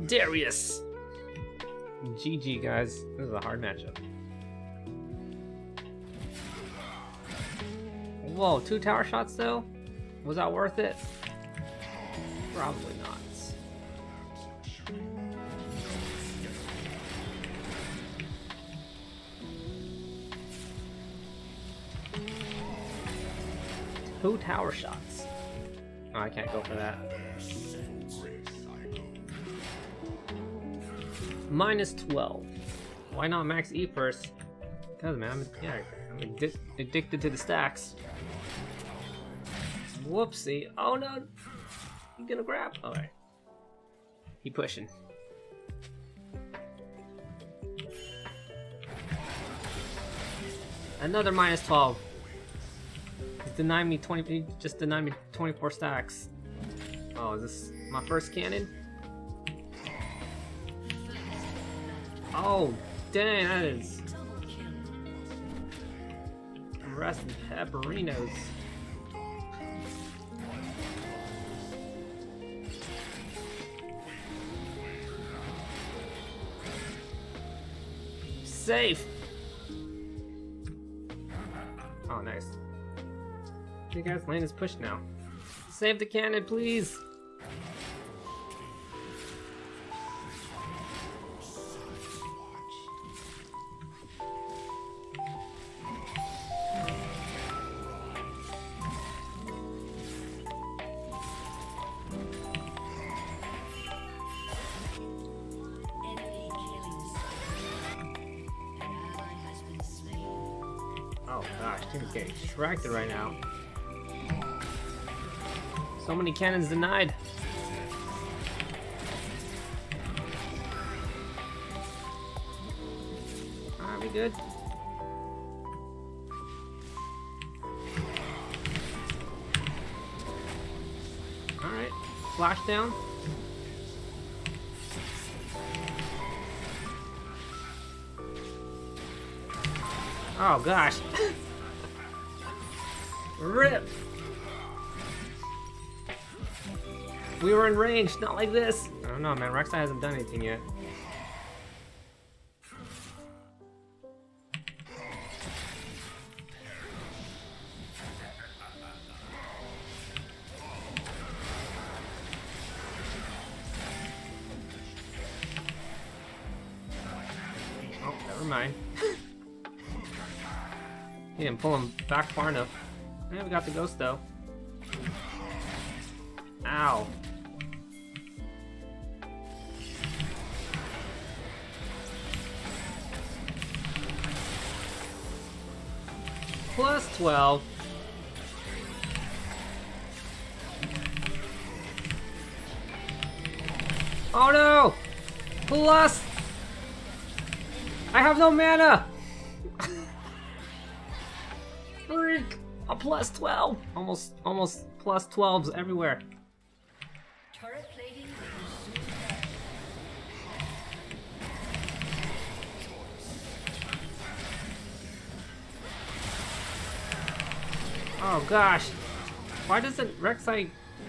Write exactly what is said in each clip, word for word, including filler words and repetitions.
Darius! G G, guys. This is a hard matchup. Whoa, two tower shots though? Was that worth it? Probably not. Two tower shots. Oh, I can't go for that. Minus twelve. Why not max E first? Because man, I'm, yeah, I'm addi addicted to the stacks. Whoopsie. Oh no! You gonna grab? Alright. He pushing. Another minus twelve. He's denying me twenty. He just denied me twenty-four stacks. Oh, is this my first cannon? Oh, dang, that is. Rest in pepperinos. Safe. Oh, nice. You guys, lane is pushed now. Save the cannon, please. Oh gosh, team's getting distracted right now. So many cannons denied. Are we good? Alright, flash down. Oh gosh. Rip. We were in range, not like this. I don't know, man. Rek'Sai hasn't done anything yet. Oh, never mind. He didn't pull him back far enough. Yeah, we got the ghost though. Ow. Plus twelve. Oh no! Plus! I have no mana! Freak! A plus twelve! Almost, almost plus twelves everywhere. Turret plating Oh gosh. Why doesn't Rek'Sai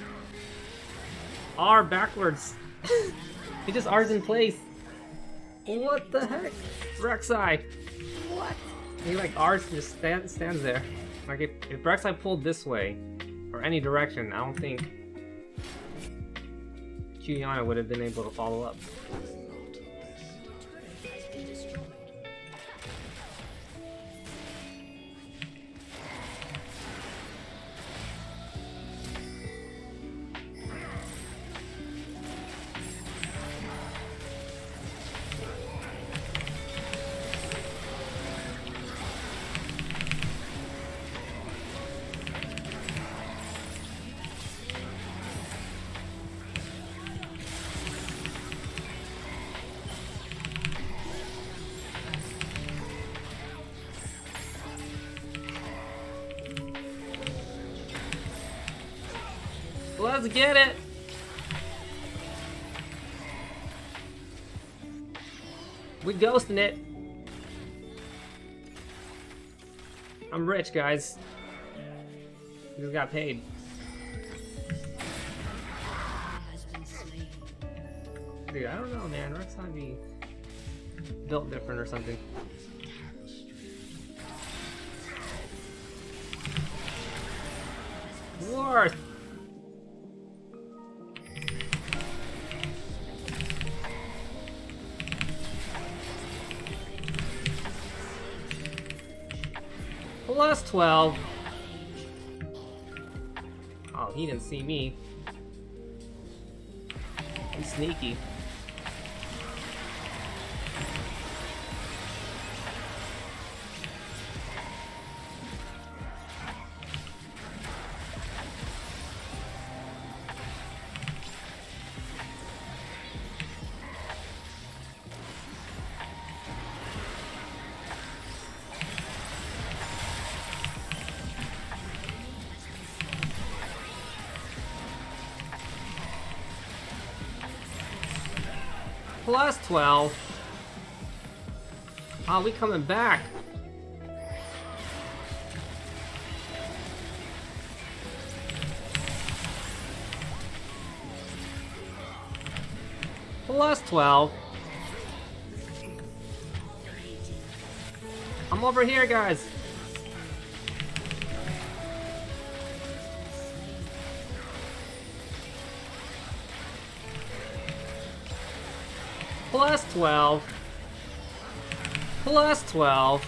R backwards? He just R's in place. What the heck? Rek'Sai. What? He like R's and just stand, stands there. Like if, if Rek'Sai pulled this way, or any direction, I don't think Qiyana would have been able to follow up. Let's get it! We ghosting it. I'm rich, guys. Just got paid. Dude, I don't know, man. Rek'Sai be built different or something. Worth! Plus twelve. Oh, he didn't see me. He's sneaky. Plus twelve. Oh, we coming back. Plus twelve. I'm over here, guys. Plus twelve. Plus twelve.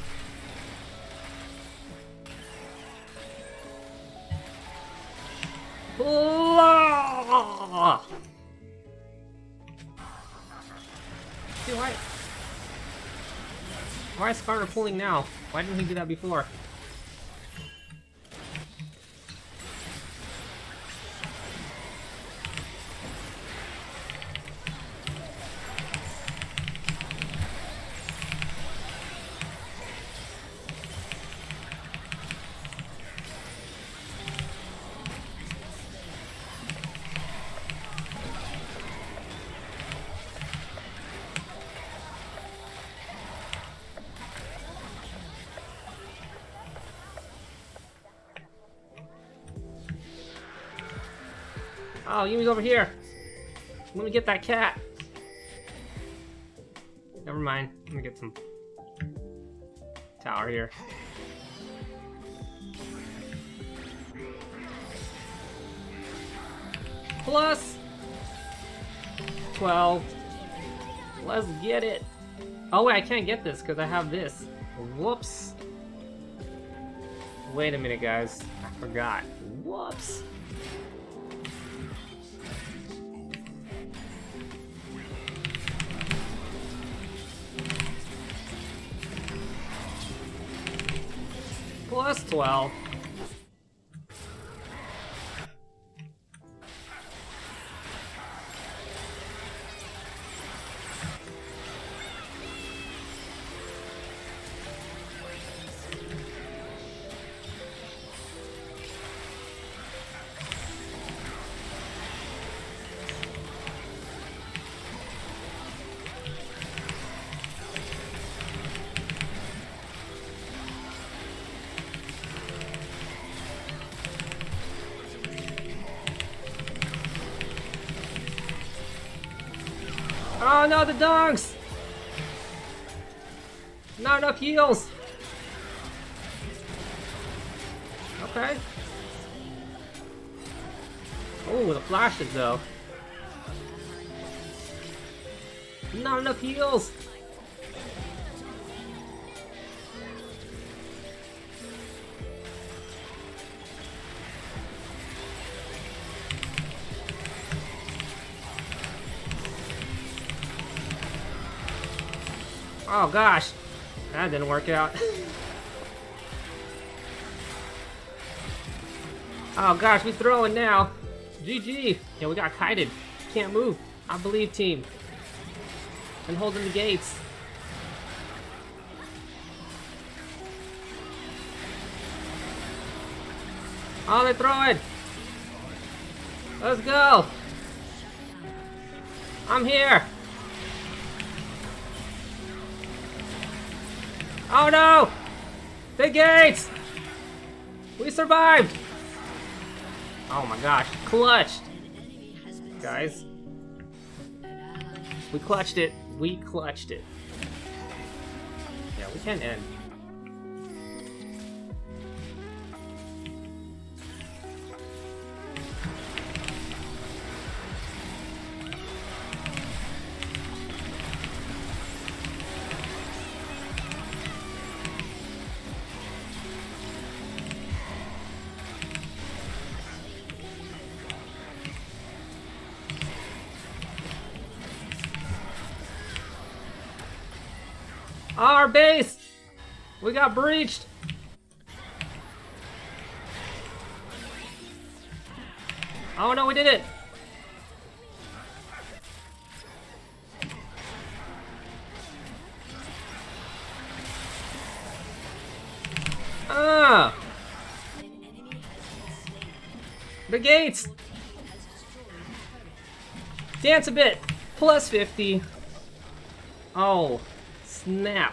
Blah! See, why? Why is Skarner pulling now? Why didn't he do that before? Oh, Yumi's over here. Let me get that cat. Never mind. Let me get some tower here. Plus twelve. Let's get it. Oh wait, I can't get this because I have this. Whoops. Wait a minute, guys. I forgot. Whoops. Plus twelve. Oh no, the donks! Not enough heals! Okay. Oh, the flashes though. Not enough heals! Oh gosh, that didn't work out. Oh gosh, we throwing now. G G. Yeah, we got kited. Can't move. I believe, team. And holding the gates. Oh, they're throwing. Let's go. I'm here. Oh no! The gates! We survived! Oh my gosh, clutched! Guys. We clutched it. We clutched it. Yeah, we can end. Our base! We got breached! Oh no, we did it! Ah! The gates! Dance a bit! Plus fifty. Oh. Snap.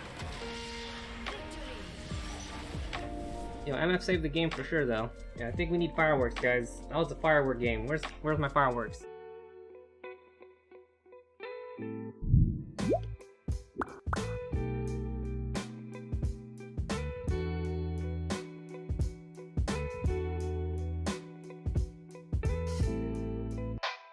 Yo, M F saved the game for sure, though. Yeah, I think we need fireworks, guys. That was a firework game. Where's where's my fireworks?